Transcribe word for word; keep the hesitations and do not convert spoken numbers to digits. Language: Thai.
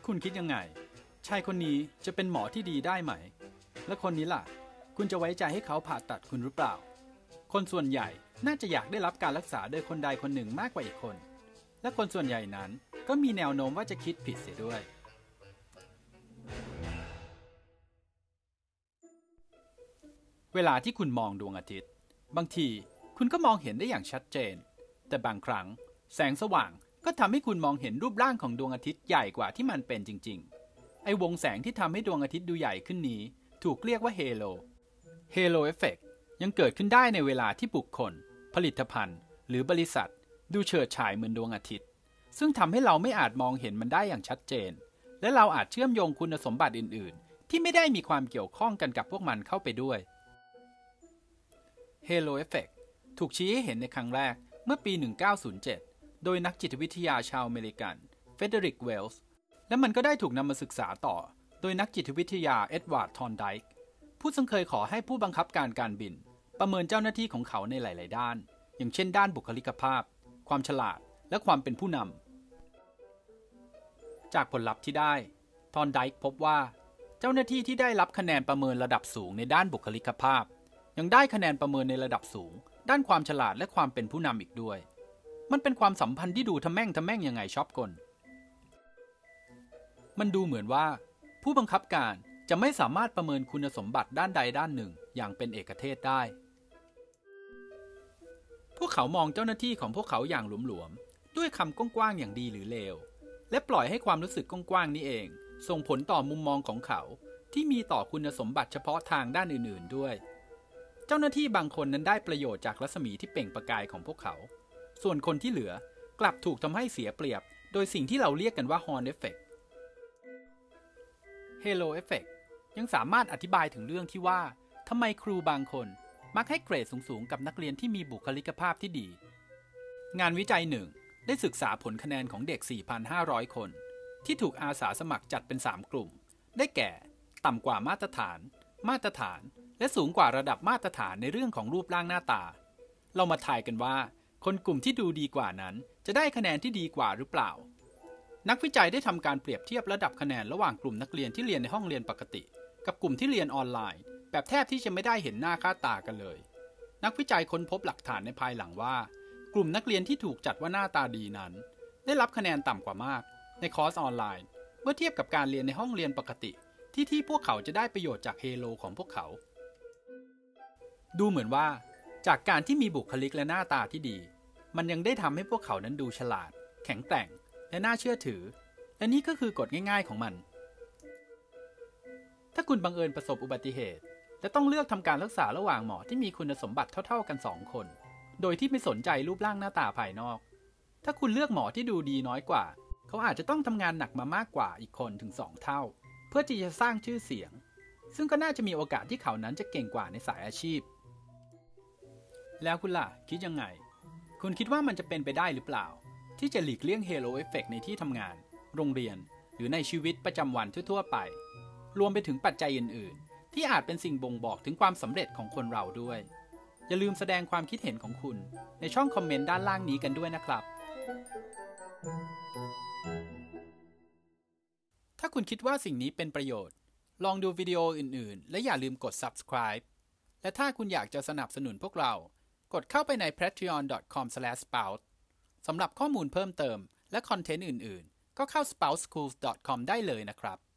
คุณคิดยังไงชายคนนี้จะเป็นหมอที่ดีได้ไหมและคนนี้ล่ะคุณจะไว้ใจให้เขาผ่าตัดคุณหรือเปล่าคนส่วนใหญ่น่าจะอยากได้รับการรักษาโดยคนใดคนหนึ่งมากกว่าอีกคนและคนส่วนใหญ่นั้นก็มีแนวโน้มว่าจะคิดผิดเสียด้วยเวลาที่คุณมองดวงอาทิตย์บางทีคุณก็มองเห็นได้อย่างชัดเจนแต่บางครั้งแสงสว่างก็ทำให้คุณมองเห็นรูปร่างของดวงอาทิตย์ใหญ่กว่าที่มันเป็นจริงๆไอ้วงแสงที่ทำให้ดวงอาทิตย์ดูใหญ่ขึ้นนี้ถูกเรียกว่าเฮโลเฮโลเอฟเฟกต์ยังเกิดขึ้นได้ในเวลาที่บุคคลผลิตภัณฑ์หรือบริษัทดูเฉิดฉายเหมือนดวงอาทิตย์ซึ่งทำให้เราไม่อาจมองเห็นมันได้อย่างชัดเจนและเราอาจเชื่อมโยงคุณสมบัติอื่นๆที่ไม่ได้มีความเกี่ยวข้องกันกับพวกมันเข้าไปด้วยเฮโลเอฟเฟกต์ถูกชี้ให้เห็นในครั้งแรกเมื่อปีหนึ่งเก้าศูนย์เจ็ดโดยนักจิตวิทยาชาวอเมริกันเฟเดริกเวลส์และมันก็ได้ถูกนำมาศึกษาต่อโดยนักจิตวิทยาเอ็ดวาร์ดทอนไดค์ผู้ซึ่งเคยขอให้ผู้บังคับการการบินประเมินเจ้าหน้าที่ของเขาในหลายๆด้านอย่างเช่นด้านบุคลิกภาพความฉลาดและความเป็นผู้นำจากผลลัพธ์ที่ได้ทอนไดค์พบว่าเจ้าหน้าที่ที่ได้รับคะแนนประเมินระดับสูงในด้านบุคลิกภาพยังได้คะแนนประเมินในระดับสูงด้านความฉลาดและความเป็นผู้นำอีกด้วยมันเป็นความสัมพันธ์ที่ดูทะแม่งทะแม่งยังไงชอบกลมันดูเหมือนว่าผู้บังคับการจะไม่สามารถประเมินคุณสมบัติด้านใดด้านหนึ่งอย่างเป็นเอกเทศได้พวกเขามองเจ้าหน้าที่ของพวกเขาอย่างหลวมๆด้วยคำกว้างๆอย่างดีหรือเลวและปล่อยให้ความรู้สึกกว้างๆนี้เองส่งผลต่อมุมมองของเขาที่มีต่อคุณสมบัติเฉพาะทางด้านอื่นๆด้วยเจ้าหน้าที่บางคนนั้นได้ประโยชน์จากรัศมีที่เปล่งประกายของพวกเขาส่วนคนที่เหลือกลับถูกทำให้เสียเปรียบโดยสิ่งที่เราเรียกกันว่าฮอร์นเอฟเฟกต์เฮโลเอฟเฟกต์ยังสามารถอธิบายถึงเรื่องที่ว่าทำไมครูบางคนมักให้เกรดสูงๆกับนักเรียนที่มีบุคลิกภาพที่ดีงานวิจัยหนึ่งได้ศึกษาผลคะแนนของเด็ก สี่พันห้าร้อย คนที่ถูกอาสาสมัครจัดเป็นสามกลุ่มได้แก่ต่ำกว่ามาตรฐานมาตรฐานและสูงกว่าระดับมาตรฐานในเรื่องของรูปร่างหน้าตาเรามาทายกันว่าคนกลุ่มที่ดูดีกว่านั้นจะได้คะแนนที่ดีกว่าหรือเปล่านักวิจัยได้ทำการเปรียบเทียบระดับคะแนนระหว่างกลุ่มนักเรียนที่เรียนในห้องเรียนปกติกับกลุ่มที่เรียนออนไลน์แบบแทบที่จะไม่ได้เห็นหน้าค่าตากันเลยนักวิจัยค้นพบหลักฐานในภายหลังว่ากลุ่มนักเรียนที่ถูกจัดว่าหน้าตาดีนั้นได้รับคะแนนต่ำกว่ามากในคอร์สออนไลน์เมื่อเทียบกับการเรียนในห้องเรียนปกติที่ที่พวกเขาจะได้ประโยชน์จากเฮโลของพวกเขาดูเหมือนว่าจากการที่มีบุคลิกและหน้าตาที่ดีมันยังได้ทำให้พวกเขานั้นดูฉลาดแข็งแกร่งและน่าเชื่อถือและนี่ก็คือกฎง่ายๆของมันถ้าคุณบังเอิญประสบอุบัติเหตุและต้องเลือกทำการรักษาระหว่างหมอที่มีคุณสมบัติเท่าๆกันสองคนโดยที่ไม่สนใจรูปร่างหน้าตาภายนอกถ้าคุณเลือกหมอที่ดูดีน้อยกว่าเขาอาจจะต้องทำงานหนักมามากกว่าอีกคนถึงสองเท่าเพื่อที่จะสร้างชื่อเสียงซึ่งก็น่าจะมีโอกาสที่เขานั้นจะเก่งกว่าในสายอาชีพแล้วคุณล่ะคิดยังไงคุณคิดว่ามันจะเป็นไปได้หรือเปล่าที่จะหลีกเลี่ยงเฮโลเอฟเฟกต์ในที่ทำงานโรงเรียนหรือในชีวิตประจำวันทั่วๆไปรวมไปถึงปัจจัยอื่นๆที่อาจเป็นสิ่งบ่งบอกถึงความสำเร็จของคนเราด้วยอย่าลืมแสดงความคิดเห็นของคุณในช่องคอมเมนต์ด้านล่างนี้กันด้วยนะครับถ้าคุณคิดว่าสิ่งนี้เป็นประโยชน์ลองดูวิดีโออื่นๆและอย่าลืมกด Subscribe และถ้าคุณอยากจะสนับสนุนพวกเรากดเข้าไปใน แพทรีออน ดอท คอม สแลช สเปาท์ สำหรับข้อมูลเพิ่มเติมและคอนเทนต์อื่นๆก็เข้า สเปาท์ สคูลส์ ดอท คอม ได้เลยนะครับ